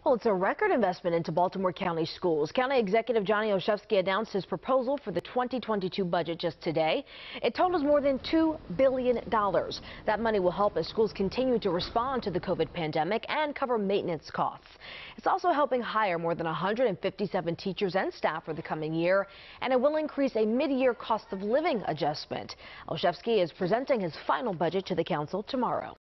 Well, it's a record investment into Baltimore County schools. County Executive Johnny Olszewski announced his proposal for the 2022 budget just today. It totals more than $2 billion. That money will help as schools continue to respond to the COVID pandemic and cover maintenance costs. It's also helping hire more than 157 teachers and staff for the coming year, and it will increase a mid-year cost of living adjustment. Olszewski is presenting his final budget to the council tomorrow.